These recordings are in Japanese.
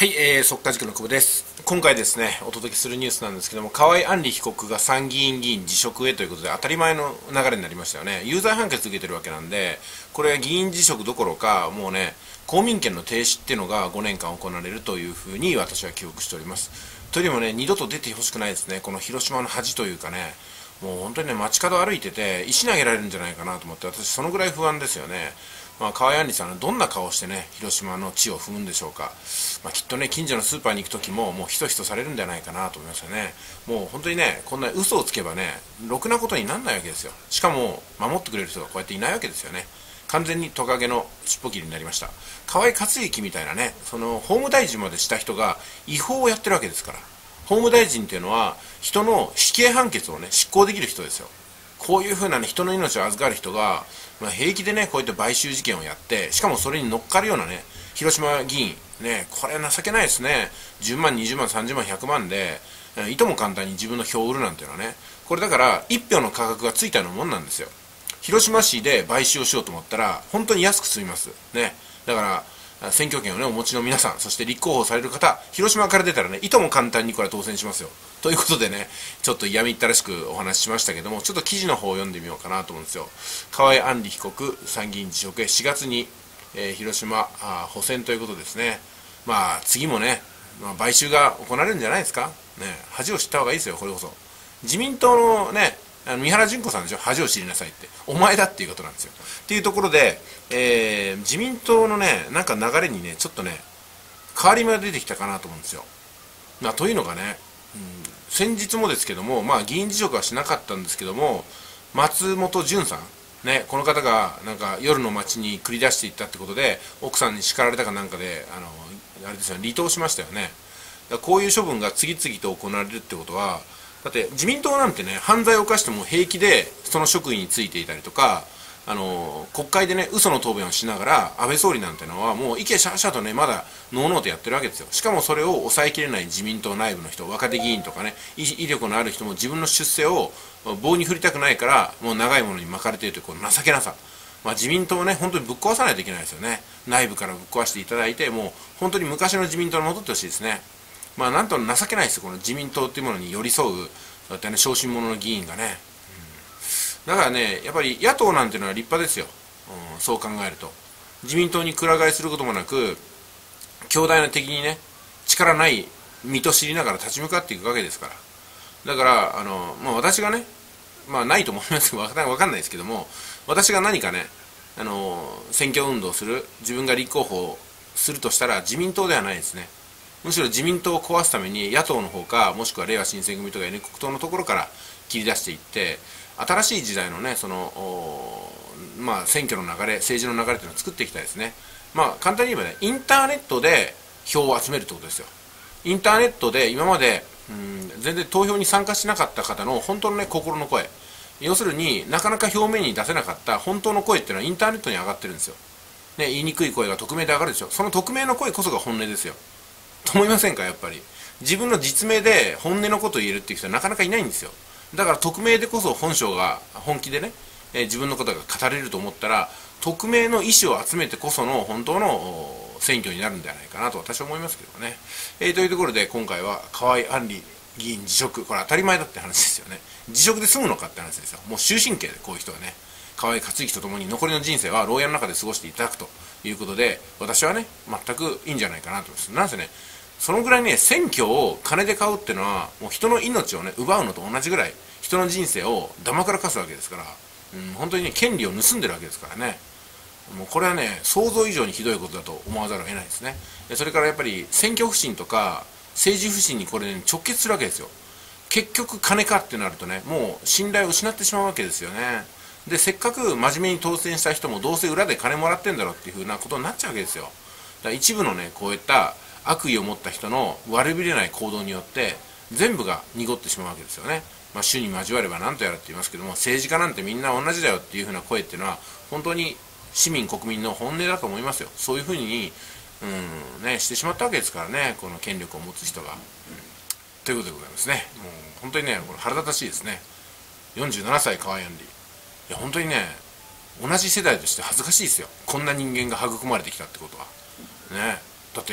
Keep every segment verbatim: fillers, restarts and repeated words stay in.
はい、えー、速稼塾の久保です。今回ですね、お届けするニュースなんですけども、河井案里被告が参議院議員辞職へということで、当たり前の流れになりましたよね。有罪判決受けてるわけなんで、これは議員辞職どころか、もうね、公民権の停止っていうのがごねんかん行われるというふうに私は記憶しております。というよりもね、二度と出てほしくないですね。この広島の恥というかね、もう本当にね、街角歩いてて、石投げられるんじゃないかなと思って、私そのぐらい不安ですよね。まあ、河井案里さんはどんな顔してね、広島の地を踏むんでしょうか。まあ、きっとね、近所のスーパーに行く時も、もうひそひそされるんじゃないかなと思いますよね。もう本当にね、こんな嘘をつけばね、ろくなことにならないわけですよ。しかも、守ってくれる人がこうやっていないわけですよね。完全にトカゲの尻尾切りになりました。河井克行みたいなね、その法務大臣までした人が違法をやってるわけですから。法務大臣っていうのは、人の死刑判決をね、執行できる人ですよ。こういうふうな、ね、人の命を預かる人が、まあ、平気でね、こういった買収事件をやって、しかもそれに乗っかるようなね、広島議員、ね、これ情けないですね。じゅうまん、にじゅうまん、さんじゅうまん、ひゃくまんで、いとも簡単に自分の票を売るなんていうのはね、これだから、いっぴょうの価格がついたようなもんなんですよ。広島市で買収をしようと思ったら、本当に安く済みます。ね。だから、選挙権をね、お持ちの皆さん、そして立候補される方、広島から出たらね、いとも簡単にこれは当選しますよ。ということでね、ちょっと嫌みったらしくお話ししましたけども、ちょっと記事の方を読んでみようかなと思うんですよ。河井案里被告、参議院辞職へしがつに、えー、広島あ補選ということですね。まあ、次もね、まあ、買収が行われるんじゃないですか。ね、恥を知った方がいいですよ、これこそ。自民党のね、あの三原純子さんでしょ、恥を知りなさいって、お前だっていうことなんですよ。っていうところで、えー、自民党のね、なんか流れにね、ちょっとね、変わり目が出てきたかなと思うんですよ。まあ、というのがね、うん、先日もですけども、まあ、議員辞職はしなかったんですけども、松本潤さん、ね、この方がなんか夜の街に繰り出していったってことで、奥さんに叱られたかなんかで、あのあれですよね、離党しましたよね。だこういう処分が次々と行われるってことは、だって自民党なんてね、犯罪を犯しても平気でその職員についていたりとか、あの国会でね、嘘の答弁をしながら、安倍総理なんてのはもうイケシャーシャーとね、まだノーノーとやってるわけですよ。しかもそれを抑えきれない自民党内部の人、若手議員とかね、威力のある人も自分の出世を棒に振りたくないから、もう長いものに巻かれているというこの情けなさ。まあ、自民党をね、本当にぶっ壊さないといけないですよね。内部からぶっ壊していただいて、もう本当に昔の自民党に戻ってほしいですね。まあ、なんと情けないですよ、この自民党っていうものに寄り添う、そうやってね、小心者の議員がね。うん、だからね、やっぱり野党なんていうのは立派ですよ。うん、そう考えると。自民党にくら替えすることもなく、強大な敵にね、力ない身と知りながら立ち向かっていくわけですから。だから、あの、まあ、私がね、まあ、ないと思いますけど、わかんないですけども、私が何かね、あの、選挙運動をする、自分が立候補するとしたら、自民党ではないですね。むしろ自民党を壊すために野党の方か、もしくはれいわ新選組とか N 国党のところから切り出していって、新しい時代のね、その、まあ、選挙の流れ、政治の流れというのを作っていきたいですね。まあ、簡単に言えばね、インターネットで票を集めるってことですよ。インターネットで今まで、うん、全然投票に参加しなかった方の本当のね、心の声。要するになかなか表面に出せなかった本当の声っていうのはインターネットに上がってるんですよ。ね、言いにくい声が匿名で上がるでしょ。その匿名の声こそが本音ですよ。と思いませんか、やっぱり。自分の実名で本音のことを言えるっていう人はなかなかいないんですよ。だから匿名でこそ本性が本気でね、えー、自分のことが語れると思ったら、匿名の意思を集めてこその本当の選挙になるんじゃないかなと私は思いますけどね。えー、というところで今回は河井案里議員辞職、これ当たり前だって話ですよね。辞職で済むのかって話ですよ。もう終身刑でこういう人はね、河井克行とともに残りの人生は牢屋の中で過ごしていただくということで、私はね、全くいいんじゃないかなと思います。なんせね、そのぐらいね、選挙を金で買うっていうのは、もう人の命をね、奪うのと同じぐらい、人の人生をだまくらかすわけですから、うん、本当にね、権利を盗んでるわけですからね。もうこれはね、想像以上にひどいことだと思わざるを得ないですね。それからやっぱり選挙不信とか政治不信にこれ、ね、直結するわけですよ。結局金かってなるとね、もう信頼を失ってしまうわけですよね。で、せっかく真面目に当選した人もどうせ裏で金もらってんだろうっていうふうなことになっちゃうわけですよ。だから一部のね、こういった悪意を持った人の悪びれない行動によって全部が濁ってしまうわけですよね。まあ、主に交われば何とやらって言いますけども、政治家なんてみんな同じだよっていうふうな声っていうのは本当に市民国民の本音だと思いますよ。そういうふうに、うんね、してしまったわけですからね、この権力を持つ人が、うん、ということでございますね。もう本当にね、これ腹立たしいですね。よんじゅうななさい河井案里、いや本当にね、同じ世代として恥ずかしいですよ。こんな人間が育まれてきたってことはね。だって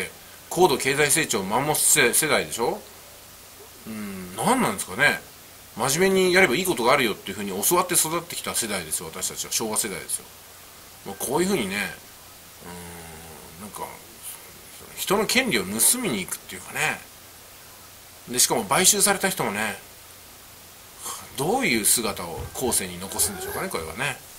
高度経済成長を守す世世代でしょ。うん、何なんですかね。真面目にやればいいことがあるよっていうふうに教わって育ってきた世代ですよ、私たちは。昭和世代ですよ。まあ、こういうふうにね、うん、なんか人の権利を盗みに行くっていうかね。でしかも買収された人もね、どういう姿を後世に残すんでしょうかね、これはね。